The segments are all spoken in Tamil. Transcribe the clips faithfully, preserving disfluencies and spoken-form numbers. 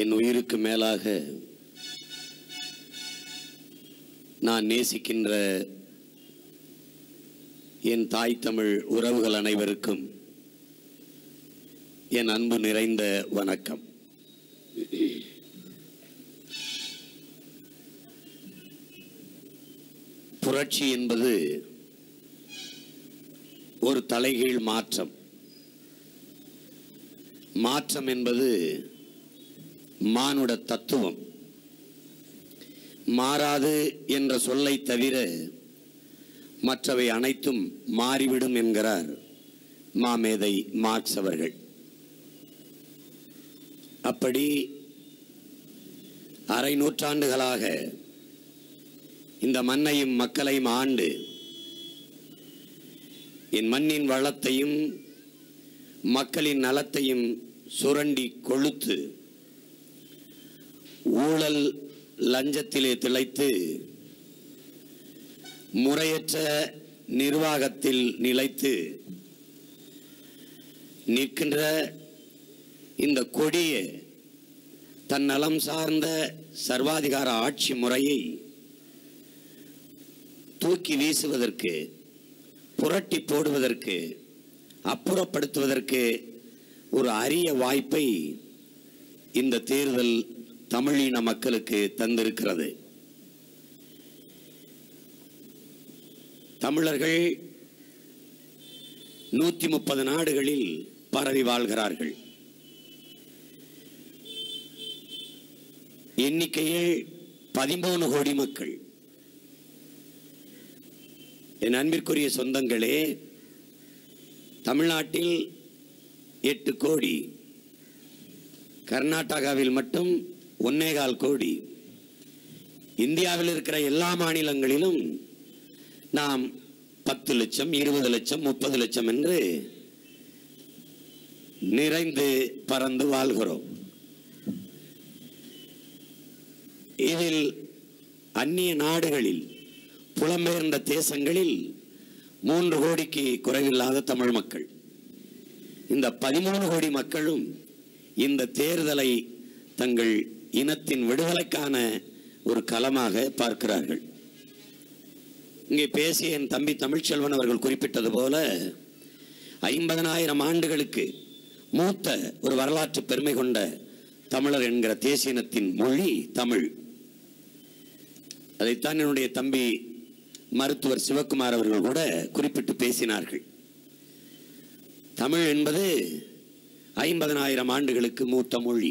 என் உயிருக்கு மேலாக நான் நேசிக்கின்ற என் தாய் தமிழ் உறவுகள் அனைவருக்கும் என் அன்பு நிறைந்த வணக்கம். புரட்சி என்பது ஒரு தலைகீழ் மாற்றம். மாற்றம் என்பது மானுட தத்துவம். மாறாது என்ற சொல்லை தவிர மற்றவை அனைத்தும் மாறிவிடும் என்கிறார் மாமேதை மார்க்ஸ் அவர்கள். அப்படி அரை நூற்றாண்டுகளாக இந்த மண்ணையும் மக்களையும் ஆண்டு என் மண்ணின் வளத்தையும் மக்களின் நலத்தையும் சுரண்டி கொழுத்து ஊழல் லஞ்சத்திலே திளைத்து முறையற்ற நிர்வாகத்தில் நிலைத்து நிற்கின்ற இந்த கொடிய தன்னலம் சார்ந்த சர்வாதிகார ஆட்சி முறையை தூக்கி வீசுவதற்கு, புரட்டி போடுவதற்கு, அப்புறப்படுத்துவதற்கு ஒரு அரிய வாய்ப்பை இந்த தேர்தல் தமிழின மக்களுக்கு தந்திருக்கிறது. தமிழர்கள் நூத்தி முப்பது நாடுகளில் பரவி வாழ்கிறார்கள். எண்ணிக்கையில் பதிமூணு கோடி மக்கள். என் அன்பிற்குரிய சொந்தங்களே, தமிழ்நாட்டில் எட்டு கோடி, கர்நாடகாவில் மட்டும் ஒன்னேகால் கோடி, இந்தியாவில் இருக்கிற எல்லா மாநிலங்களிலும் நாம் பத்து லட்சம், இருபது லட்சம், முப்பது லட்சம் என்று நிறைந்து பறந்து வாழ்கிறோம். இதில் அந்நிய நாடுகளில், புலம்பெயர்ந்த தேசங்களில் மூன்று கோடிக்கு குறைவில்லாத தமிழ் மக்கள். இந்த பதிமூணு கோடி மக்களும் இந்த தேர்தலை தங்கள் இனத்தின் விடுதலைக்கான ஒரு களமாக பார்க்கிறார்கள். இங்கே பேசிய என் தம்பி தமிழ்ச்செல்வன் அவர்கள் குறிப்பிட்டது போல ஐம்பதனாயிரம் ஆண்டுகளுக்கு மூத்த ஒரு வரலாற்று பெருமை கொண்ட தமிழர் என்கிற தேசிய இனத்தின் மொழி தமிழ். அதைத்தான் என்னுடைய தம்பி மருத்துவர் சிவகுமார் அவர்கள் கூட குறிப்பிட்டு பேசினார்கள். தமிழ் என்பது ஐம்பதனாயிரம் ஆண்டுகளுக்கு மூத்த மொழி.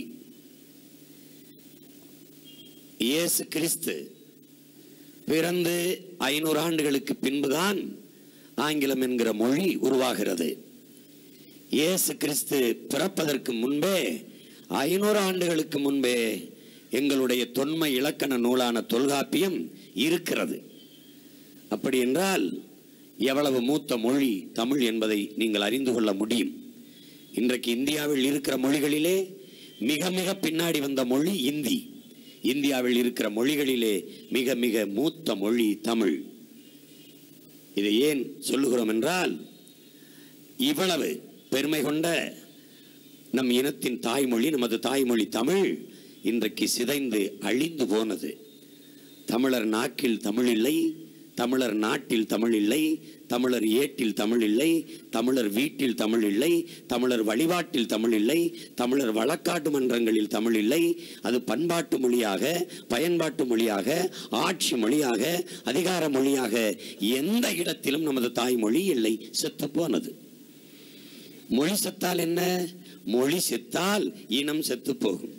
இயேசு கிறிஸ்து பிறந்து ஐநூறு ஆண்டுகளுக்கு பின்புதான் ஆங்கிலம் என்கிற மொழி உருவாகிறது. இயேசு கிறிஸ்து பிறப்பதற்கு முன்பே, ஐநூறு ஆண்டுகளுக்கு முன்பே எங்களுடைய தொன்மை இலக்கண நூலான தொல்காப்பியம் இருக்கிறது. அப்படி என்றால் எவ்வளவு மூத்த மொழி தமிழ் என்பதை நீங்கள் அறிந்து கொள்ள முடியும். இன்றைக்கு இந்தியாவில் இருக்கிற மொழிகளிலே மிக மிக பின்னாடி வந்த மொழி இந்தி. இந்தியாவில் இருக்கிற மொழிகளிலே மிக மிக மூத்த மொழி தமிழ். இதை ஏன் சொல்லுகிறோம் என்றால், இவ்வளவு பெருமை கொண்ட நம் இனத்தின் தாய்மொழி, நமது தாய்மொழி தமிழ் இன்றைக்கு சிதைந்து அழிந்து போனது. தமிழர் நாக்கில் தமிழ் இல்லை, தமிழர் நாட்டில் தமிழ் இல்லை, தமிழர் ஏட்டில் தமிழ் இல்லை, தமிழர் வீட்டில் தமிழ் இல்லை, தமிழர் வழிபாட்டில் தமிழ் இல்லை, தமிழர் வழக்காட்டு மன்றங்களில் தமிழ் இல்லை. அது பண்பாட்டு மொழியாக, பயன்பாட்டு மொழியாக, ஆட்சி மொழியாக, அதிகார மொழியாக எந்த இடத்திலும் நமது தாய்மொழி இல்லை, செத்து போனது. மொழி செத்தால் என்ன? மொழி செத்தால் இனம் செத்து போகும்.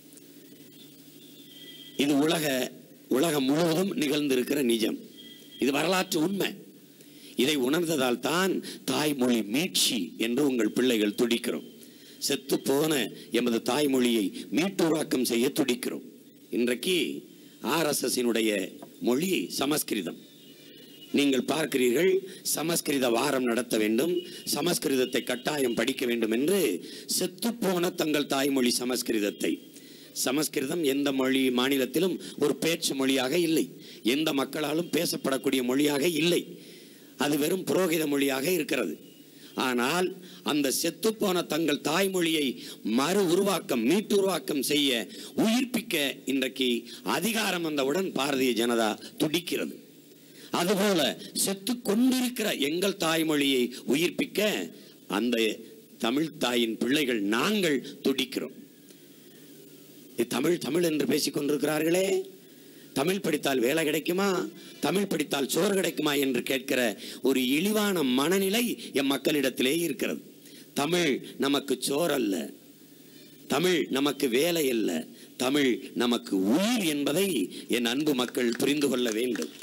இது உலக உலகம் முழுவதும் நிகழ்ந்திருக்கிற நிஜம். இது வரலாற்று உண்மை. இதை உணர்ந்ததால் தான் தாய்மொழி மீட்சி என்று உங்கள் பிள்ளைகள் துடிக்கிறோம். செத்து போன எமது தாய்மொழியை மீட்டுருவாக்கம் செய்ய துடிக்கிறோம். இன்றைக்கு ஆர்எஸ்எஸ்னுடைய மொழி சமஸ்கிருதம். நீங்கள் பார்க்கிறீர்கள், சமஸ்கிருத வாரம் நடத்த வேண்டும், சமஸ்கிருதத்தை கட்டாயம் படிக்க வேண்டும் என்று செத்துப்போன தங்கள் தாய்மொழி சமஸ்கிருதத்தை. சமஸ்கிருதம் எந்த மொழி மாநிலத்திலும் ஒரு பேச்சு மொழியாக இல்லை, எந்த மக்களாலும் பேசப்படக்கூடிய மொழியாக இல்லை. அது வெறும் புரோகித மொழியாக இருக்கிறது. ஆனால் அந்த செத்துப்போன தங்கள் தாய்மொழியை மறு உருவாக்கம் மீட்டு உருவாக்கம் செய்ய உயிர்ப்பிக்க இன்றைக்கு அதிகாரம் வந்தவுடன் பாரதிய ஜனதா துடிக்கிறது. அதுபோல செத்து கொண்டிருக்கிற எங்கள் தாய்மொழியை உயிர்ப்பிக்க அந்த தமிழ் தாயின் பிள்ளைகள் நாங்கள் துடிக்கிறோம். தமிழ் தமிழ் என்று பேசிக் கொண்டிருக்கிறார்களே, தமிழ் படித்தால் வேலை கிடைக்குமா, தமிழ் படித்தால் சோறு கிடைக்குமா என்று கேட்கிற ஒரு இழிவான மனநிலை எம் மக்களிடத்திலே இருக்கிறது. தமிழ் நமக்கு சோறு அல்ல, தமிழ் நமக்கு வேலை அல்ல, தமிழ் நமக்கு உயிர் என்பதை என் அன்பு மக்கள் புரிந்து கொள்ள வேண்டும்.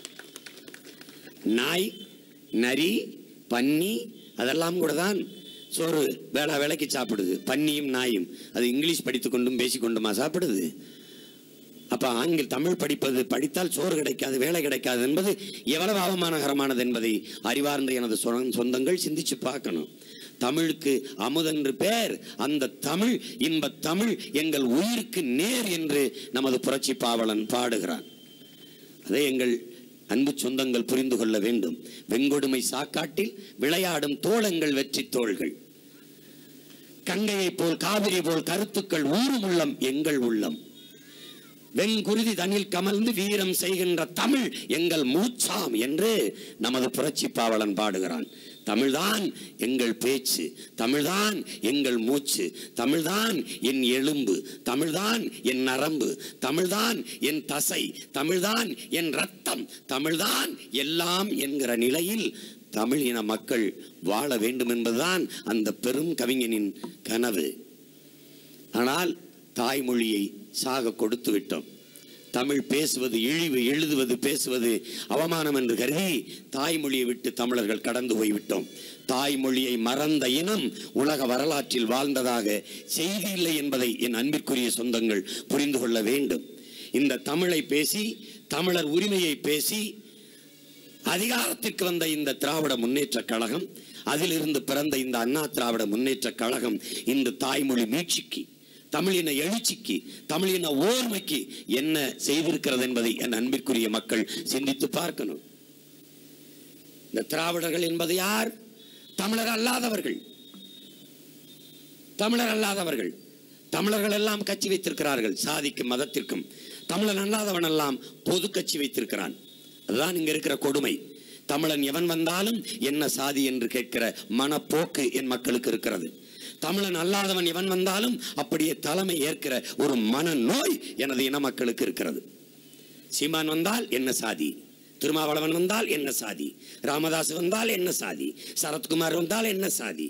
நாய், நரி, பன்னி அதெல்லாம் கூட தான் சோறு வேளா வேலைக்கு சாப்பிடுது. பன்னியும் நாயும் அது இங்கிலீஷ் படித்துக் கொண்டும் பேசிக்கொண்டுமா சாப்பிடுது? அப்ப ஆங்கில தமிழ் படிப்பது படித்தால் சோறு கிடைக்காது, வேலை கிடைக்காது என்பது எவ்வளவு அவமானகரமானது என்பதை அறிவார்ந்த எனது சொந்தங்கள் சிந்திச்சு பார்க்கணும். தமிழுக்கு அமுதென்று பேர், அந்த தமிழ் இன்ப தமிழ் எங்கள் உயிருக்கு நேர் என்று நமது புரட்சி பாவலன் பாடுகிறான். அதை எங்கள் அன்பு சொந்தங்கள் புரிந்து கொள்ள வேண்டும். வெங்கொடுமை சாக்காட்டில் விளையாடும் தோளங்கள் வெற்றி தோள்கள், கங்கையை போல் காவிரி போல் கருத்துக்கள் ஊரும் உள்ளம் எங்கள் உள்ளம், வெங்குருதி தனில் கமர்ந்து வீரம் செய்கின்ற தமிழ் எங்கள் மூச்சாம் என்று நமது புரட்சி பாவலன் பாடுகிறான். தமிழ்தான் எங்கள் பேச்சு, தமிழ்தான் எங்கள் மூச்சு, தமிழ்தான் என் எலும்பு, தமிழ்தான் என் நரம்பு, தமிழ்தான் என் தசை, தமிழ்தான் என் ரத்தம், தமிழ்தான் எல்லாம் என்கிற நிலையில் தமிழ் இன மக்கள் வாழ வேண்டும் என்பதுதான் அந்த பெரும் கவிஞனின் கனவு. ஆனால் தாய்மொழியை சாக கொடுத்து விட்டோம். தமிழ் பேசுவது இழிவு, எழுதுவது பேசுவது அவமானம் என்று கருதி தாய்மொழியை விட்டு தமிழர்கள் கடந்து போய்விட்டோம். தாய்மொழியை மறந்த இனம் உலக வரலாற்றில் வாழ்ந்ததாக செய்தி இல்லை என்பதை என் அன்பிற்குரிய சொந்தங்கள் புரிந்து கொள்ள வேண்டும். இந்த தமிழை பேசி, தமிழர் உரிமையை பேசி அதிகாரத்திற்கு வந்த இந்த திராவிட முன்னேற்ற கழகம், அதிலிருந்து பிறந்த இந்த அண்ணா திராவிட முன்னேற்ற கழகம் இந்த தாய்மொழி மீட்சிக்கு, தமிழின எழுச்சிக்கு, தமிழின ஓர்மைக்கு என்ன செய்திருக்கிறது என்பதை என் அன்பிற்குரிய மக்கள் சிந்தித்து பார்க்கணும். இந்த திராவிடர்கள் என்பது யார்? தமிழர் அல்லாதவர்கள். தமிழர் அல்லாதவர்கள் தமிழர்கள் எல்லாம் கட்சி வைத்திருக்கிறார்கள், சாதிக்கும் மதத்திற்கும். தமிழன் அல்லாதவன் எல்லாம் பொது கட்சி வைத்திருக்கிறான். அதுதான் இங்க இருக்கிற கொடுமை. தமிழன் எவன் வந்தாலும் என்ன சாதி என்று கேட்கிற மனப்போக்கு என் மக்களுக்கு இருக்கிறது. தமிழன் அல்லாதவன் எவன் வந்தாலும் அப்படியே தலைமை ஏற்கிற ஒரு மனநோய் எனது இன மக்களுக்கு இருக்கிறது. சீமான் வந்தால் என்ன சாதி, திருமாவளவன் வந்தால் என்ன சாதி, ராமதாஸ் வந்தால் என்ன சாதி, சரத்குமார் வந்தால் என்ன சாதி.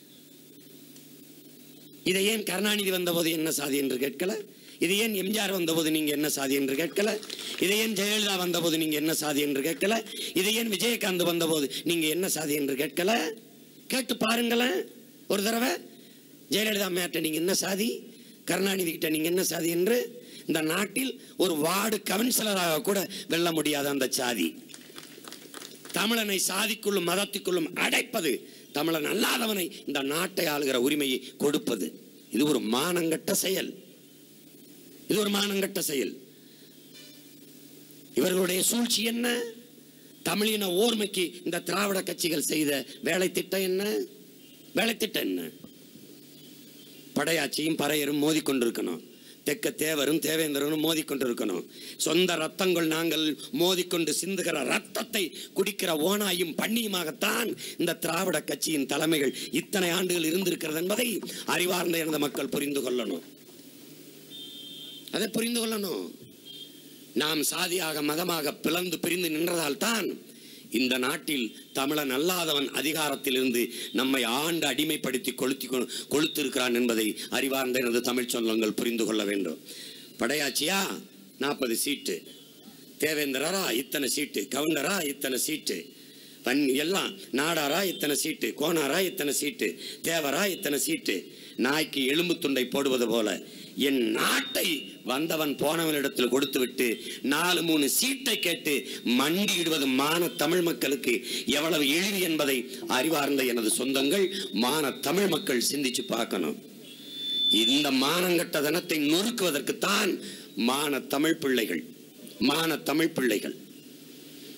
இதை ஏன் கருணாநிதி வந்தபோது என்ன சாதி என்று கேட்கல? இதை ஏன் எம்ஜிஆர் வந்தபோது நீங்க என்ன சாதி என்று கேட்கல? இதை ஏன் ஜெயலலிதா வந்தபோது நீங்க என்ன சாதி என்று கேட்கல? இதை ஏன் விஜயகாந்த் வந்தபோது நீங்க என்ன சாதி என்று கேட்கல? கேட்டு பாருங்களேன் ஒரு தடவை. ஜெயலலிதா அம்மையார்ட்ட நீங்க என்ன சாதி, கருணாநிதி கிட்ட நீங்க என்ன சாதி என்று இந்த நாட்டில் ஒரு வார்டு கவுன்சிலராக கூட வெல்ல முடியாத அந்த சாதி. தமிழனை சாதிக்குள்ளும் மதத்துக்குள்ளும் அடைப்பது, தமிழன் அல்லாதவனை இந்த நாட்டை ஆளுகிற உரிமையை கொடுப்பது, இது ஒரு மானங்கட்ட செயல். இது ஒரு மானங்கட்ட செயல். இவர்களுடைய சூழ்ச்சி என்ன? தமிழின ஓர்மைக்கு இந்த திராவிட கட்சிகள் செய்த வேலை திட்டம் என்ன? வேலை திட்டம் என்ன? படையாட்சியும் பறையரும் மோதிக்கொண்டிருக்கணும், தெக்க தேவரும் தேவேந்திரனும் மோதிக்கொண்டிருக்கணும், சொந்த ரத்தங்கள் நாங்கள் மோதிக்கொண்டு சிந்துகிற ரத்தத்தை குடிக்கிற ஓனாயும் பண்ணியுமாகத்தான் இந்த திராவிட கட்சியின் தலைமைகள் இத்தனை ஆண்டுகள் இருந்திருக்கிறது என்பதை அறிவார்ந்த எனது மக்கள் புரிந்து கொள்ளணும். அதை புரிந்து கொள்ளணும். நாம் சாதியாக மதமாக பிளந்து பிரிந்து நின்றதால் தான் இந்த நாட்டில் தமிழன் அல்லாதவன் அதிகாரத்தில் இருந்து நம்மை ஆண்டு அடிமைப்படுத்தி கொளுத்தி கொளுத்திருக்கிறான் என்பதை அறிவார்ந்த எனது தமிழ் சொந்தங்கள் புரிந்து கொள்ள வேண்டும். படையாட்சியா நாற்பது சீட்டு, தேவேந்திரரா இத்தனை சீட்டு, கவுண்டரா இத்தனை சீட்டு, பன் எல்லாம் நாடாரா இத்தனை சீட்டு, கோனாரா இத்தனை சீட்டு, தேவரா இத்தனை சீட்டு. நாய்க்கு எலும்பு துண்டை போடுவது போல என் நாட்டை வந்தவன் போனவனிடத்தில் கொடுத்து விட்டு நாலு மூணு சீட்டை கேட்டு மண்டியிடுவது மான தமிழ் மக்களுக்கு எவ்வளவு இழிவு என்பதை அறிவார்ந்த எனது சொந்தங்கள், மான தமிழ் மக்கள் சிந்திச்சு பார்க்கணும். இந்த மானங்கட்ட தனத்தை நொறுக்குவதற்குத்தான் மான தமிழ் பிள்ளைகள், மான தமிழ் பிள்ளைகள்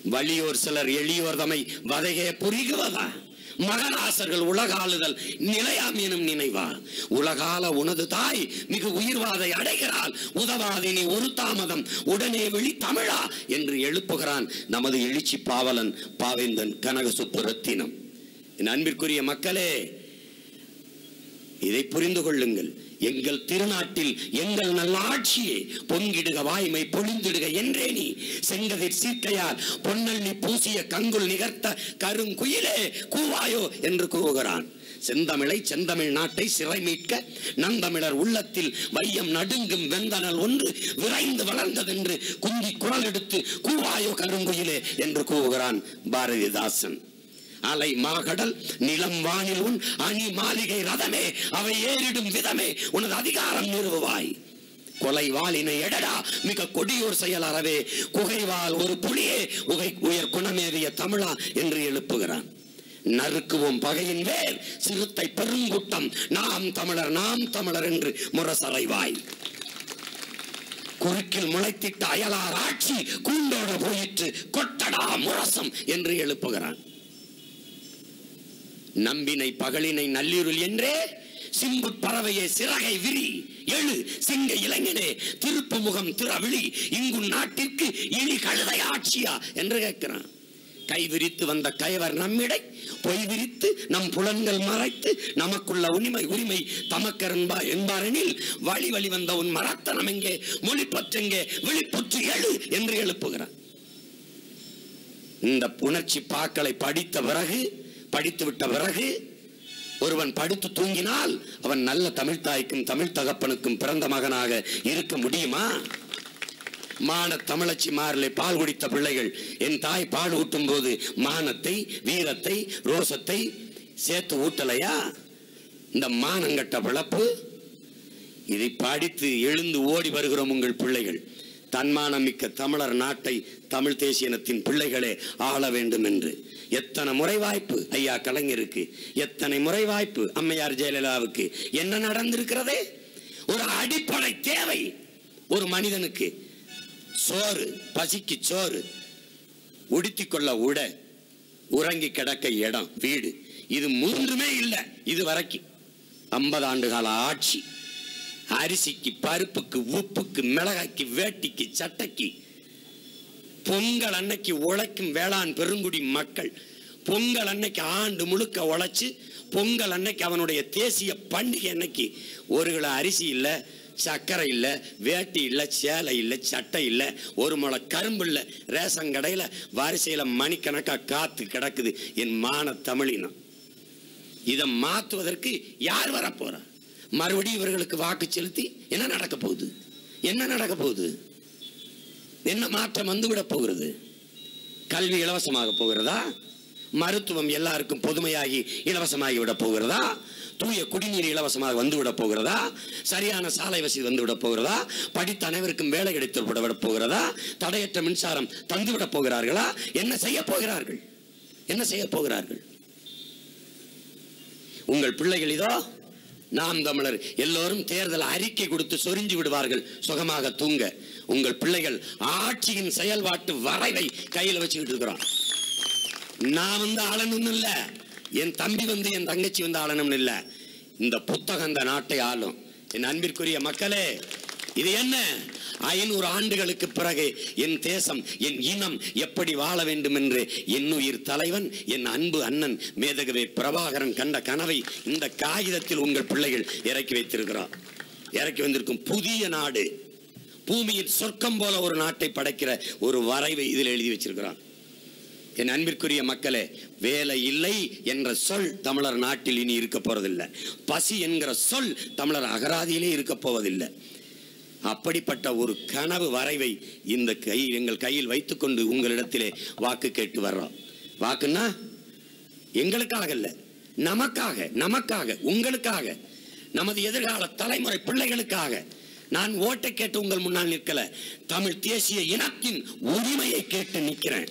வலியோர் சிலர் எளியோர் தமை வதையே புரிகுவதா? மகராசர்கள் உலகாளுதல் நிலையாம் எனும் நினைவா? உலகால உனது தாய் மிகு உயிர்வாதை அடைகிறாள், உதவாதினி ஒரு தாமதம் உடனே விழி தமிழா என்று எழுப்புகிறான் நமது எழுச்சி பாவலன் பாவேந்தன் கனக சுப்புரத்தினம். என் அன்பிற்குரிய மக்களே, இதை புரிந்து கொள்ளுங்கள். எங்கள் திருநாட்டில் எங்கள் நல்ல ஆட்சியை பொங்கிடுக வாய்மை பொழிந்திடுக என்றே நீ செங்கதிர் சீர்க்கையால் பொன்னள்ளி பூசிய கங்குல் நிகர்த்த கருங்குயிலே கூவாயோ என்று கூவுகிறான். செந்தமிழை செந்தமிழ் நாட்டை சிறை மீட்க நந்தமிழர் உள்ளத்தில் வையம் நடுங்கும் வெந்தனல் ஒன்று விரைந்து வளர்ந்ததென்று குந்தி குரல் எடுத்து கூவாயோ கருங்குயிலே என்று கூவுகிறான் பாரதிதாசன். அலை மாகடல் நிலம் வானில் உன் அணி மாளிகை ரதமே அவை ஏறிடும் விதமே உனது அதிகாரம் நிறுவுவாய். கொலை வாளினை எடடா மிக கொடியோர் செயல் அறவே குகைவால் ஒரு புலியே உகை உயர் குணமேறிய தமிழா என்று எழுப்புகிறான். நறுக்குவோம் பகையின் வேல் சிறுத்தை பெருங்குட்டம் நாம் தமிழர் நாம் தமிழர் என்று முரசறைவாய். குறுக்கில் முளைத்திட்ட அயலார் ஆட்சி கூண்டோட போயிற்று கொட்டடா முரசம் என்று எழுப்புகிறான். நம்பினை பகலினை நள்ளிருள் என்றே சிம்பு பறவையே சிறகை விரி எழு சிங்க இளைஞனே திருப்பு முகம் திறவிழி இங்கு நாட்டிற்கு இனி கழுதை ஆட்சியா என்று கேட்கிறான். கை விரித்து வந்த கயவர் நம்மிடை பொய் விரித்து நம் புலன்கள் மறைத்து நமக்குள்ள உரிமை உரிமை தமக்கரன்பா என்பாரெனில் வழி வழி வந்த உன் மரத்தனம் எங்கே மொழிப்பற்றெங்கே விழிப்புற்று எழு என்று எழுப்புகிறான். இந்த புணர்ச்சி பாக்களை படித்த பிறகு படித்து விட்ட பிறகு ஒருவன் படுத்து தூங்கினால் அவன் நல்ல தமிழ் தாய்க்கும் தமிழ் தகப்பனுக்கும் பிறந்த மகனாக இருக்க முடியுமா? மான தமிழச்சி மாறிலே பால் குடித்த பிள்ளைகள் என் தாய் பால் ஊட்டும் போது மானத்தை வீரத்தை ரோசத்தை சேர்த்து ஊட்டலையா? இந்த மானங்கட்ட பிளப்பு இதை படித்து எழுந்து ஓடி வருகிறோம் உங்கள் பிள்ளைகள். தன்மானமிக்க தமிழர் நாட்டை தமிழ் தேசியனத்தின் பிள்ளைகளே ஆள வேண்டும் என்று. எத்தனை முறை வாய்ப்பு ஐயா கலைஞருக்கு, எத்தனை முறை வாய்ப்பு அம்மையார் ஜெயலலிதாவுக்கு. என்ன நடந்திருக்கிறதே? ஒரு அடிப்படை தேவை ஒரு மனிதனுக்கு. சோறு, பசிக்கு சோறு, உடுத்திக்கொள்ள உட, உறங்கி கிடக்க இடம், வீடு, இது மூன்றுமே இல்லை இது வரைக்கும். ஐம்பது ஆண்டு கால ஆட்சி. அரிசிக்கு பருப்புக்கு உப்புக்கு மிளகாய்க்கு வேட்டிக்கு சட்டைக்கு. பொங்கல் அன்னைக்கு உழைக்கும் வேளாண் பெருங்குடி மக்கள் பொங்கல் அன்னைக்கு ஆண்டு முழுக்க உழைச்சு பொங்கல் அன்னைக்கு அவனுடைய தேசிய பண்டிகை அன்னைக்கு ஒரு கிலோ அரிசி இல்லை, சர்க்கரை இல்லை, வேட்டி இல்லை, சேலை இல்லை, சட்டை இல்லை, ஒரு முளை கரும்பு இல்லை, ரேஷன் கடையில் வரிசையில் மணிக்கணக்காக காத்து கிடக்குது என் மான தமிழினம். இதை மாற்றுவதற்கு யார் வரப்போறா? மறுபடியும் இவர்களுக்கு வாக்கு செலுத்தி என்ன நடக்க போகுது? என்ன நடக்க போகுது? என்ன மாற்றம் வந்துவிட போகிறது? கல்வி இலவசமாக போகிறதா? மருத்துவம் எல்லாருக்கும் பொதுமையாகி இலவசமாகி விட போகிறதா? தூய குடிநீர் இலவசமாக வந்துவிட போகிறதா? சரியான சாலை வசதி வந்துவிட போகிறதா? படித்த அனைவருக்கும் வேலை கிடைத்து விட போகிறதா? தடையற்ற மின்சாரம் தந்துவிட போகிறார்களா? என்ன செய்ய போகிறார்கள்? என்ன செய்ய போகிறார்கள்? உங்கள் பிள்ளைகள் இதோ நாம் தமிழர் எல்லோரும் தேர்தல் அறிக்கை கொடுத்து சொரிஞ்சு விடுவார்கள் சுகமாக தூங்க. உங்கள் பிள்ளைகள் ஆட்சியின் செயல்பாட்டு வரைவை கையில் வச்சுக்கிட்டு இருக்கிறோம். நான் வந்து ஆளணும்னு இல்ல, என் தம்பி வந்து என் தங்கச்சி வந்து ஆளணும்னு இல்ல, இந்த புத்தகம் இந்த நாட்டை ஆளும். என் அன்பிற்குரிய மக்களே, இது என்ன? ஐநூறு ஆண்டுகளுக்கு பிறகு என் தேசம் என் இனம் எப்படி வாழ வேண்டும் என்று என்னுயிர் தலைவன் என் அன்பு அண்ணன் மேதகவே பிரபாகரன் கண்ட கனவை இந்த காகிதத்தில் உங்கள் பிள்ளைகள் இறக்கி வைத்திருக்கிறார். இறக்கி வந்திருக்கும் புதிய நாடு, பூமியில் சொர்க்கம் போல ஒரு நாட்டை படைக்கிற ஒரு வரைவை இதில் எழுதி வச்சிருக்கிறான். என் அன்பிற்குரிய மக்களே, வேலை இல்லை என்ற சொல் தமிழர் நாட்டில் இனி இருக்க போறதில்லை. பசி என்கிற சொல் தமிழர் அகராதியிலே இருக்க போவதில்லை. அப்படிப்பட்ட ஒரு கனவு வரைவை இந்த கை எங்கள் கையில் வைத்துக்கொண்டு உங்களிடத்திலே வாக்கு கேட்டு வர்றோம். வாக்குன்னா எங்களுக்காக இல்ல, நமக்காக, நமக்காக, உங்களுக்காக, நமது எதிர்கால தலைமுறை பிள்ளைகளுக்காக. நான் ஓட்டை கேட்டு உங்கள் முன்னால் நிற்கல, தமிழ் தேசிய இனத்தின் உரிமையை கேட்டு நிற்கிறேன்.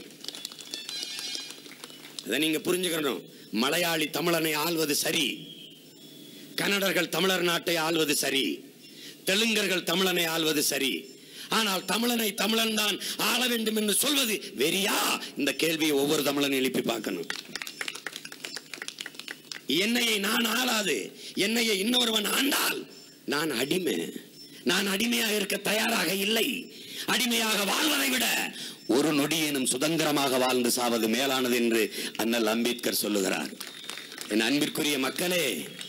அதை நீங்க புரிஞ்சுக்கணும். மலையாளி தமிழனை ஆள்வது சரி, கன்னடர்கள் தமிழர் நாட்டை ஆள்வது சரி, தெலுங்கர்கள் தமிழனை ஆள்வது சரி, ஆனால் தமிழனை தமிழன் தான் ஆள வேண்டும் என்று சொல்வது வெறியா? இந்த கேள்வியை ஒவ்வொரு தமிழன் எழுப்பி பார்க்கணும். என்னையை நான் ஆளாது, என்னையை இன்னொருவன் ஆண்டால் நான் அடிமை. நான் அடிமையாக இருக்க தயாராக இல்லை. அடிமையாக வாழ்வதை விட ஒரு நொடியேனும் சுதந்திரமாக வாழ்ந்து சாவது மேலானது என்று அண்ணல் அம்பேத்கர் சொல்லுகிறார். என் அன்பிற்குரிய மக்களே,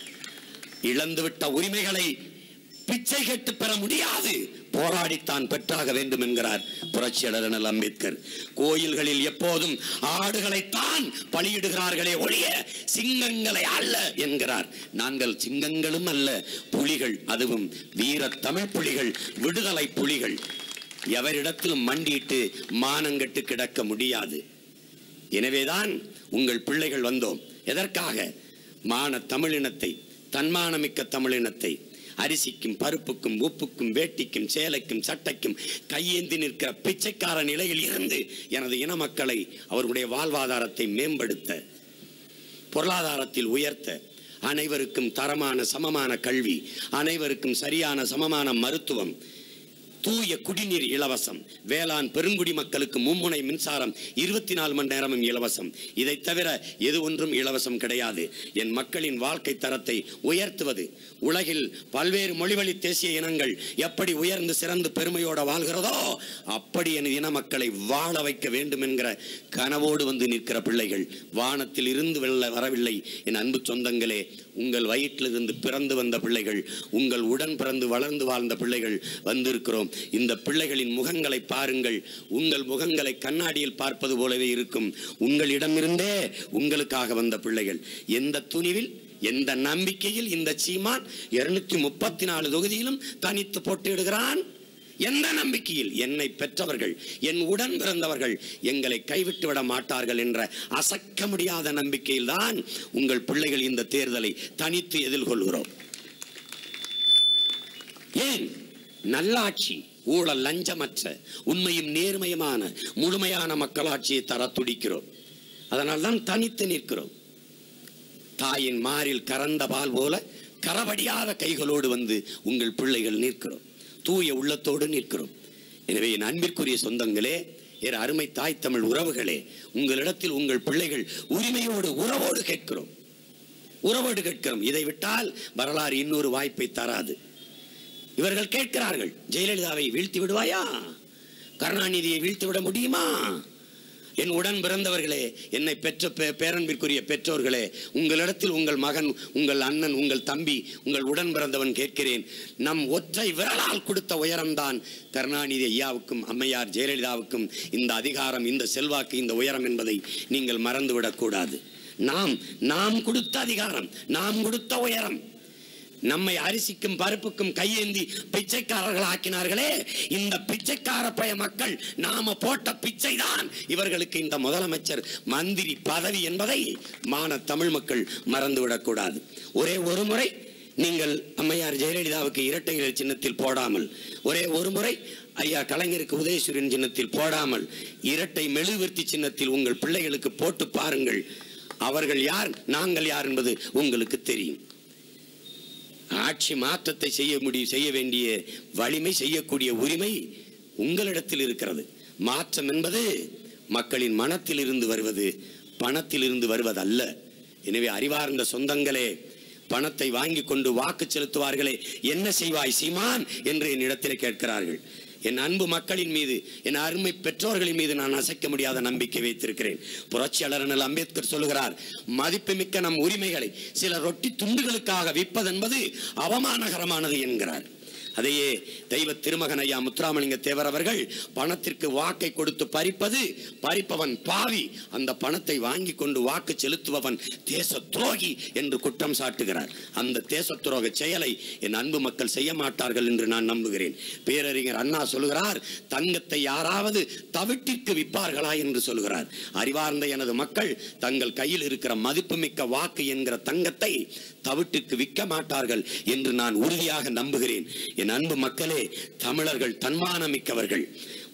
இழந்துவிட்ட உரிமைகளை பிச்சை கேட்டு பெற முடியாது, போராடித்தான் பெற்றாக வேண்டும் என்கிறார் புரட்சியாளர் அண்ணல் அம்பேத்கர். கோயில்களில் எப்போதும் ஆடுகளைத்தான் பலியிடுகிறார்களே ஒழிய சிங்கங்களை அல்ல என்கிறார். நாங்கள் சிங்கங்களும் அல்ல, புலிகள், அதுவும் வீர தமிழ் புலிகள், விடுதலை புலிகள். எவரிடத்திலும் மண்டியிட்டு மானங்கட்டு கிடக்க முடியாது. எனவேதான் உங்கள் பிள்ளைகள் வந்தோம். எதற்காக? மான தமிழினத்தை, தன்மானமிக்க தமிழினத்தை, அரிசிக்கும் பருப்புக்கும் உப்புக்கும் வேட்டிக்கும் சேலைக்கும் சட்டைக்கும் கையேந்தி நிற்கிற பிச்சைக்கார நிலையில் இருந்து எனது இன மக்களை அவர்களுடைய வாழ்வாதாரத்தை மேம்படுத்த, பொருளாதாரத்தில் உயர்த்த, அனைவருக்கும் தரமான சமமான கல்வி, அனைவருக்கும் சரியான சமமான மருத்துவம், தூய குடிநீர் இலவசம், வேளாண் பெருங்குடி மக்களுக்கு மும்முனை மின்சாரம் இருபத்தி நாலு மணி நேரமும் இலவசம். இதை தவிர எது ஒன்றும் இலவசம் கிடையாது. என் மக்களின் வாழ்க்கை தரத்தை உயர்த்துவது, உலகில் பல்வேறு மொழிவழி தேசிய இனங்கள் எப்படி உயர்ந்து சிறந்து பெருமையோடு வாழ்கிறதோ அப்படி என் இன மக்களை வாழ வைக்க வேண்டும் என்கிற கனவோடு வந்து நிற்கிற பிள்ளைகள். வானத்தில் இருந்து வெல்ல வரவில்லை என் அன்பு சொந்தங்களே. உங்கள் வயிற்றிலிருந்து பிறந்து வந்த பிள்ளைகள், உங்கள் உடன் பிறந்து வளர்ந்து வாழ்ந்த பிள்ளைகள் வந்திருக்கிறோம். இந்த பிள்ளைகளின் முகங்களை பாருங்கள். உங்கள் முகங்களை கண்ணாடியில் பார்ப்பது போலவே இருக்கும். உங்களிடமிருந்தே உங்களுக்காக வந்த பிள்ளைகள். எந்த துணிவில், எந்த நம்பிக்கையில் இந்த சீமான் இருநூத்தி முப்பத்தி நாலு தொகுதியிலும் தனித்து போட்டியிடுகிறான்? எந்த நம்பிக்கையில்? என்னை பெற்றவர்கள், என் உடன் பிறந்தவர்கள் எங்களை கைவிட்டு விட மாட்டார்கள் என்ற அசைக்க முடியாத நம்பிக்கையில் தான் உங்கள் பிள்ளைகள் இந்த தேர்தலை தனித்து எதிர்கொள்கிறோம். ஏன்? நல்லாட்சி, ஊழல் லஞ்சமற்ற உண்மையும் நேர்மையுமான முழுமையான மக்களாட்சியை தர துடிக்கிறோம். அதனால்தான் தனித்து நிற்கிறோம். தாயின் மாரில் கறந்த பால் போல கரவடியாத கைகளோடு வந்து உங்கள் பிள்ளைகள் நிற்கிறோம். தூய உள்ளத்தோடு நிற்கிறோம். எனவே என் அன்பிற்குரிய சொந்தங்களே, என் அருமை தாய் தமிழ் உறவுகளே, உங்களிடத்தில் உங்கள் பிள்ளைகள் உரிமையோடு உறவோடு கேட்கிறோம். உறவோடு கேட்கிறோம். இதை விட்டால் வரலாறு இன்னொரு வாய்ப்பை தராது. இவர்கள் கேட்கிறார்கள், ஜெயலலிதாவை வீழ்த்தி விடுவாயா? கருணாநிதியை வீழ்த்தி விட முடியுமா? என் உடன் பிறந்தவர்களே, என்னை பெற்ற பேரன்பிற்குரிய பெற்றோர்களே, உங்களிடத்தில் உங்கள் மகன், உங்கள் அண்ணன், உங்கள் தம்பி, உங்கள் உடன் பிறந்தவன் கேட்கிறேன். நம் ஒற்றை விரலால் கொடுத்த உயரம்தான் கருணாநிதி ஐயாவுக்கும் அம்மையார் ஜெயலலிதாவுக்கும் இந்த அதிகாரம், இந்த செல்வாக்கு, இந்த உயரம் என்பதை நீங்கள் மறந்துவிடக் கூடாது. நாம் நாம் கொடுத்த அதிகாரம், நாம் கொடுத்த உயரம். நம்மை அரிசிக்கும் பருப்புக்கும் கையேந்தி பிச்சைக்காரர்கள் ஆக்கினார்களே, இந்த பிச்சைக்கார பய மக்கள் நாம போட்ட பிச்சை தான் இவர்களுக்கு இந்த முதலமைச்சர் மந்திரி பதவி என்பதை மான தமிழ் மக்கள் மறந்துவிடக் கூடாது. ஒரே ஒரு முறை நீங்கள் அம்மையார் ஜெயலலிதாவுக்கு இரட்டை இலை சின்னத்தில் போடாமல், ஒரே ஒரு முறை ஐயா கலைஞருக்கு உதயசூரியன் சின்னத்தில் போடாமல், இரட்டை மெழுகுவர்த்தி சின்னத்தில் உங்கள் பிள்ளைகளுக்கு போட்டு பாருங்கள். அவர்கள் யார், நாங்கள் யார் என்பது உங்களுக்கு தெரியும். ஆட்சி மாற்றத்தை செய்ய முடியும், செய்ய வேண்டிய வலிமை, செய்யக்கூடிய உரிமை உங்களிடத்தில் இருக்கிறது. மாற்றம் என்பது மக்களின் மனத்தில் இருந்து வருவது, பணத்தில் இருந்து வருவதல்ல. எனவே அறிவார்ந்த சொந்தங்களே, பணத்தை வாங்கி கொண்டு வாக்கு செலுத்துவார்களே, என்ன செய்வாய் சீமான் என்று என்னிடத்தில் கேட்கிறார்கள். என் அன்பு மக்களின் மீது, என் அருமை பெற்றோர்களின் மீது நான் அசைக்க முடியாத நம்பிக்கை வைத்திருக்கிறேன். புரட்சியாளர் அண்ணல் அம்பேத்கர் சொல்லுகிறார், மதிப்புமிக்க நம் உரிமைகளை சில ரொட்டி துண்டுகளுக்காக விற்பதென்பது அவமானகரமானது என்கிறார். அதையே தெய்வ திருமகன் ஐயா முத்துராமலிங்க தேவர் அவர்கள் பணத்திற்கு வாக்கை கொடுத்து பறிப்பது, பறிப்பவன் பாவி, அந்த பணத்தை வாங்கி கொண்டு வாக்கு செலுத்துபவன் தேச துரோகி என்று குற்றம் சாட்டுகிறார். அந்த தேச துரோக செயலை என் அன்பு மக்கள் செய்ய மாட்டார்கள் என்று நான் நம்புகிறேன். பேரறிஞர் அண்ணா சொல்கிறார், தங்கத்தை யாராவது தவிட்டிற்கு விற்பார்களா என்று சொல்கிறார். அறிவார்ந்த எனது மக்கள் தங்கள் கையில் இருக்கிற மதிப்புமிக்க வாக்கு என்கிற தங்கத்தை தவிட்டுக்கு விற்க மாட்டார்கள் என்று நான் உறுதியாக நம்புகிறேன். என் அன்பு மக்களே, தமிழர்கள் தன்மானமிக்கவர்கள்.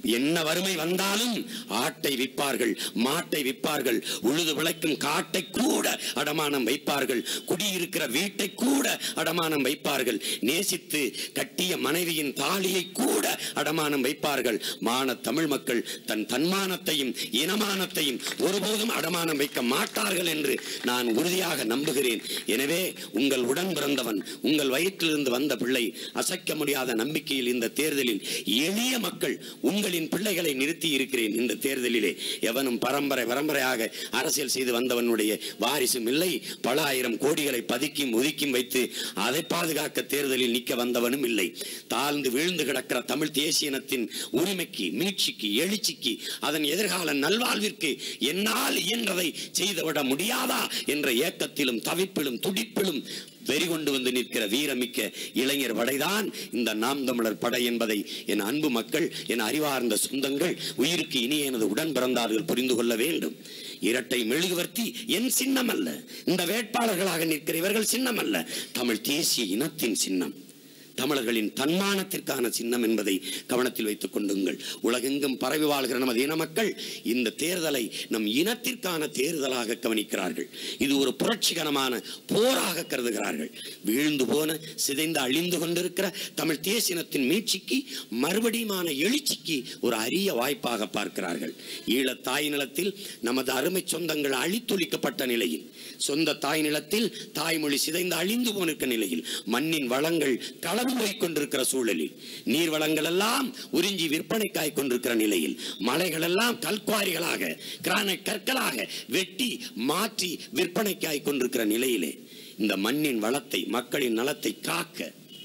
என்ன வறுமை வந்தாலும் ஆட்டை விற்பார்கள், மாட்டை விற்பார்கள், உழுது விளைக்கும் காட்டை கூட அடமானம் வைப்பார்கள், குடியிருக்கிற வீட்டை கூட அடமானம் வைப்பார்கள், நேசித்து கட்டிய மனைவியின் தாலியை கூட அடமானம் வைப்பார்கள். மான தமிழ் மக்கள் தன் தன்மானத்தையும் இனமானத்தையும் ஒருபோதும் அடமானம் வைக்க மாட்டார்கள் என்று நான் உறுதியாக நம்புகிறேன். எனவே உங்கள் உடன் பிறந்தவன், உங்கள் வயிற்றிலிருந்து வந்த பிள்ளை, அசைக்க முடியாத நம்பிக்கையில் இந்த தேர்தலில் எளிய மக்கள் உங்கள் பிள்ளைகளை நிறுத்தி இருக்கிறேன். இந்த தேர்தலிலே எவனும் பரம்பரை பரம்பரையாக அரசியல் செய்து வந்தவனுடைய வாரிசும் இல்லை. பல ஆயிரம் கோடிகளை பதுக்கியும் ஒதுக்கியும் வைத்து அதை பாதுகாக்க தேர்தலில் நிற்க வந்தவனும் இல்லை. தாழ்ந்து வீழ்ந்து கிடக்கிற தமிழ் தேசியனத்தின் உரிமைக்கு, மீட்சிக்கு, எழுச்சிக்கு, அதன் எதிர்கால நல்வாழ்விற்கு என்னால் இயன்றதை செய்துவிட முடியாதா என்ற ஏக்கத்திலும் தவிப்பிலும் துடிப்பிலும் வெறி கொண்டு வந்து நிற்கிற வீரமிக்க இளைஞர் படைதான் இந்த நாம் தமிழர் படை என்பதை என் அன்பு மக்கள், என் அறிவார்ந்த சொந்தங்கள், உயிருக்கு இனிய எனது உடன் பிறந்தார்கள் புரிந்து கொள்ள வேண்டும். இரட்டை மெழுகுவர்த்தி என் சின்னம் அல்ல, இந்த வேட்பாளர்களாக நிற்கிற இவர்கள் சின்னம் அல்ல, தமிழ் தேசிய இனத்தின் சின்னம், தமிழர்களின் தன்மானத்திற்கான சின்னம் என்பதை கவனத்தில் வைத்துக் கொண்டுங்கள். உலகெங்கும் பரவி வாழ்கிற நமது இன மக்கள் இந்த தேர்தலை நம் இனத்திற்கான தேர்தலாக கவனிக்கிறார்கள். இது ஒரு புரட்சிகரமான போராக கருதுகிறார்கள். வீழ்ந்து போன, சிதைந்து அழிந்து கொண்டிருக்கிற தமிழ் தேசியத்தின் மீட்சிக்கு, மறுபடியுமான எழுச்சிக்கு ஒரு அரிய வாய்ப்பாக பார்க்கிறார்கள். ஈழ தாய் நிலத்தில் நமது அருமை சொந்தங்கள் அழித்தொழிக்கப்பட்ட நிலையில், சொந்த தாய் நிலத்தில் தாய்மொழி சிதைந்து அழிந்து போனிருக்க நிலையில், மண்ணின் வளங்கள் களவு போய் கொண்டிருக்கிற சூழலில், நீர் வளங்கள் எல்லாம் உறிஞ்சி விற்பனைக்காய் கொண்டிருக்கிற நிலையில், மலைகள் எல்லாம் கல்குவாரிகளாக கிரானைட் கற்களாக வெட்டி மாற்றி விற்பனைக்காய் கொண்டிருக்கிற நிலையிலே இந்த மண்ணின் வளத்தை, மக்களின் நலத்தை காக்க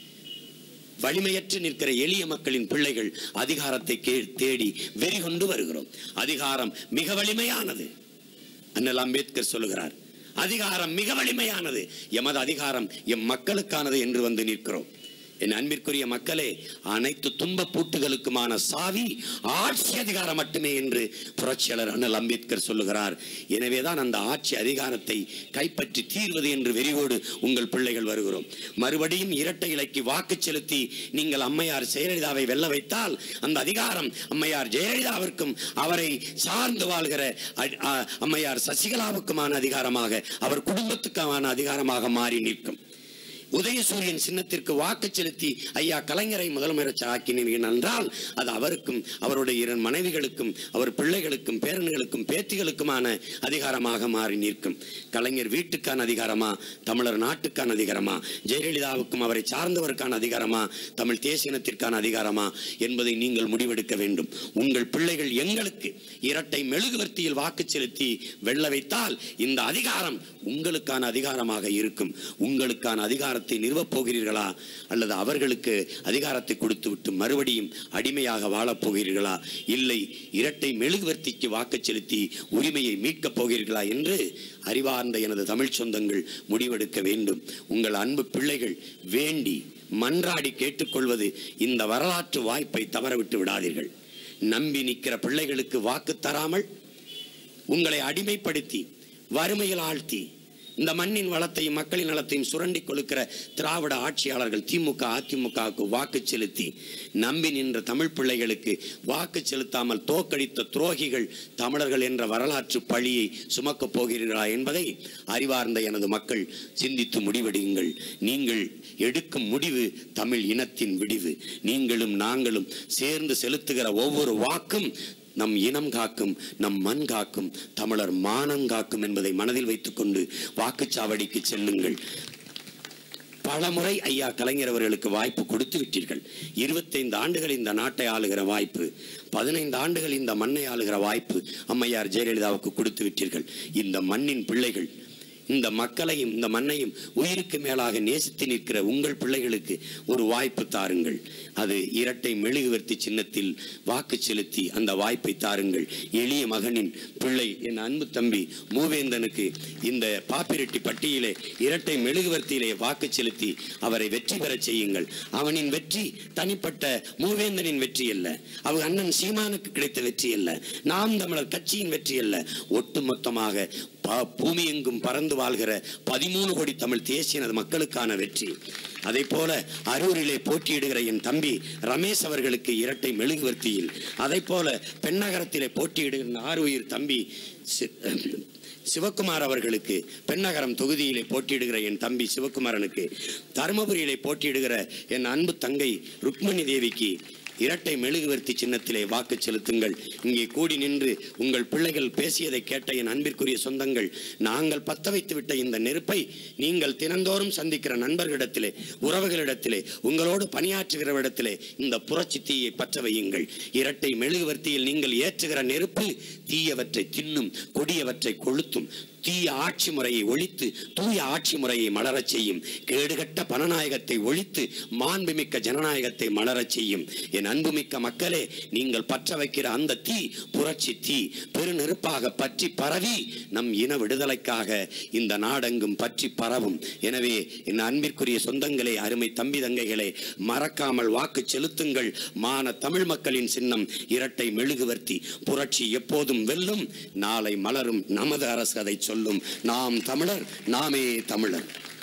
வலிமையற்று நிற்கிற எளிய மக்களின் பிள்ளைகள் அதிகாரத்தை தேடி வெறி கொண்டு வருகிறோம். அதிகாரம் மிக வலிமையானது. அண்ணல் அம்பேத்கர் சொல்லுகிறார், அதிகாரம் மிக வலிமையானது, எமது அதிகாரம் எம் மக்களுக்கானது என்று வந்து நிற்கிறோம். என் அன்பிற்குரிய மக்களே, அனைத்து துன்ப பூட்டுகளுக்குமான சாவி ஆட்சி அதிகாரம் மட்டுமே என்று புரட்சியாளர் அண்ணல் அம்பேத்கர் சொல்லுகிறார். எனவேதான் அந்த ஆட்சி அதிகாரத்தை கைப்பற்றி தீர்வது என்று வெறியோடு உங்கள் பிள்ளைகள் வருகிறோம். மறுபடியும் இரட்டை இலைக்கு வாக்கு செலுத்தி நீங்கள் அம்மையார் ஜெயலலிதாவை வெல்ல வைத்தால் அந்த அதிகாரம் அம்மையார் ஜெயலலிதாவிற்கும் அவரை சார்ந்து வாழ்கிற அம்மையார் சசிகலாவுக்குமான அதிகாரமாக, அவர் குடும்பத்துக்கான அதிகாரமாக மாறி நிற்கும். உதயசூரியன் சின்னத்திற்கு வாக்கு செலுத்தி ஐயா கலைஞரை முதலமைச்சர் ஆக்கினீர்கள் என்றால் அது அவருக்கும் அவருடைய இரண்டு மனைவிகளுக்கும் அவர் பிள்ளைகளுக்கும் பேரன்களுக்கும் பேத்திகளுக்குமான அதிகாரமாக மாறி நிற்கும். கலைஞர் வீட்டுக்கான அதிகாரமா, தமிழர் நாட்டுக்கான அதிகாரமா, ஜெயலலிதாவுக்கும் அவரை சார்ந்தவருக்கான அதிகாரமா, தமிழ் தேசியனத்திற்கான அதிகாரமா என்பதை நீங்கள் முடிவெடுக்க வேண்டும். உங்கள் பிள்ளைகள் எங்களுக்கு இரட்டை மெழுகுவர்த்தியில் வாக்கு செலுத்தி வெல்ல வைத்தால் இந்த அதிகாரம் உங்களுக்கான அதிகாரமாக இருக்கும். உங்களுக்கான அதிகாரம் நிறுவப் போகிறீர்களா அல்லது அவர்களுக்கு அதிகாரத்தை கொடுத்து விட்டு மறுபடியும் அடிமையாக வாழப் போகிறீர்களா, இல்லை இரட்டை மெழுகுவர்த்திக்கு வாக்கு செலுத்தி உரிமையை மீட்கப் போகிறீர்களா என்று அறிவார்ந்த எனது தமிழ் சொந்தங்கள் முடிவெடுக்க வேண்டும். உங்கள் அன்பு பிள்ளைகள் வேண்டி மன்றாடி கேட்டுக்கொள்வது, இந்த வரலாற்று வாய்ப்பை தவறவிட்டு விடாதீர்கள். நம்பி நிற்கிற பிள்ளைகளுக்கு வாக்கு தராமல் உங்களை அடிமைப்படுத்தி வறுமையில் ஆழ்த்தி இந்த மண்ணின் வளத்தையும் மக்களின் நலத்தையும் சுரண்டி கொள்கிற திராவிட ஆட்சியாளர்கள் திமுக அதிமுகவுக்கு வாக்கு செலுத்தி நம்பி நின்ற தமிழ் பிள்ளைகளுக்கு வாக்கு செலுத்தாமல் தோற்கடித்த துரோகிகள் தமிழர்கள் என்ற வரலாற்று பழியை சுமக்கப் போகிறீர்களா என்பதை அறிவார்ந்த எனது மக்கள் சிந்தித்து முடிவெடுங்கள். நீங்கள் எடுக்கும் முடிவு தமிழ் இனத்தின் விடிவு. நீங்களும் நாங்களும் சேர்ந்து செலுத்துகிற ஒவ்வொரு வாக்கும் நம் இனம் காக்கும், நம் மண் காக்கும், தமிழர் மானம் காக்கும் என்பதை மனதில் வைத்துக் கொண்டு வாக்குச்சாவடிக்கு செல்லுங்கள். பலமுறை ஐயா கலைஞர் அவர்களுக்கு வாய்ப்பு கொடுத்து விட்டீர்கள். இருபத்தைந்து ஆண்டுகள் இந்த நாட்டை ஆளுகிற வாய்ப்பு, பதினைந்து ஆண்டுகள் இந்த மண்ணை ஆளுகிற வாய்ப்பு அம்மையார் ஜெயலலிதாவுக்கு கொடுத்து விட்டீர்கள். இந்த மண்ணின் பிள்ளைகள், இந்த மக்களையும் இந்த மண்ணையும் உயிருக்கு மேலாக நேசித்து நிற்கிற உங்கள் பிள்ளைகளுக்கு ஒரு வாய்ப்பு தாருங்கள். அது இரட்டை மெழுகுவர்த்தி சின்னத்தில் வாக்கு செலுத்தி அந்த வாய்ப்பை தாருங்கள். எளிய மகனின் பிள்ளை என் அன்பு தம்பி மூவேந்தனுக்கு இந்த பாப்பிரெட்டி பட்டியலே இரட்டை மெழுகுவர்த்தியிலே வாக்கு செலுத்தி அவரை வெற்றி பெற செய்யுங்கள். அவனின் வெற்றி தனிப்பட்ட மூவேந்தனின் வெற்றி அல்ல, அவர் அண்ணன் சீமானுக்கு கிடைத்த வெற்றி அல்ல, நாம் தமிழர் கட்சியின் வெற்றி அல்ல, ஒட்டுமொத்தமாக பூமி எங்கும் பறந்து வாழ்கிற பதிமூணு கோடி தமிழ் தேசிய மக்களுக்கான வெற்றி. அதை போல அரூரிலே போட்டியிடுகிற என் தம்பி ரமேஷ் அவர்களுக்கு இரட்டை மெழுகுவர்த்தியில், அதை போல பெண்ணகரத்திலே போட்டியிடுகிற ஆறு உயிர் தம்பி சிவகுமார் அவர்களுக்கு, பெண்ணகரம் தொகுதியிலே போட்டியிடுகிற என் தம்பி சிவகுமாரனுக்கு, தருமபுரியிலே போட்டியிடுகிற என் அன்பு தங்கை ருக்மணி தேவிக்கு இரட்டை மெழுகுவர்த்தி சின்னத்திலே வாக்கு செலுத்துங்கள். இங்கே கூடி நின்று உங்கள் பிள்ளைகள் பேசியதை கேட்ட என் அன்பிற்குரிய சொந்தங்கள், நாங்கள் பத்த வைத்து விட்ட இந்த நெருப்பை நீங்கள் தினந்தோறும் சந்திக்கிற நண்பர்களிடத்திலே, உறவுகளிடத்திலே, உங்களோடு பணியாற்றுகிறவரிடத்திலே இந்த புரட்சி தீயை பற்ற வையுங்கள். இரட்டை மெழுகுவர்த்தியில் நீங்கள் ஏற்றுகிற நெருப்பு தீயவற்றை தின்னும், கொடியவற்றை கொளுத்தும். தீய ஆட்சி முறையை ஒழித்து தூய ஆட்சி முறையை மலரச் செய்யும். கேடுகட்ட பணநாயகத்தை ஒழித்து மாண்புமிக்க ஜனநாயகத்தை மலரச் செய்யும். என் அன்புமிக்க மக்களே, நீங்கள் பற்ற வைக்கிற அந்த தீ புரட்சி தீ பெருநெருப்பாக பற்றி பரவி நம் இன விடுதலைக்காக இந்த நாடெங்கும் பற்றி பரவும். எனவே என் அன்பிற்குரிய சொந்தங்களே, அருமை தம்பி தங்கைகளே, மறக்காமல் வாக்கு செலுத்துங்கள். மான தமிழ் மக்களின் சின்னம் இரட்டை மெழுகுவர்த்தி. புரட்சி எப்போதும் வெல்லும். நாளை மலரும் நமது அரசு அதை சொல்லும். நாம் தமிழர், நாமே தமிழர்.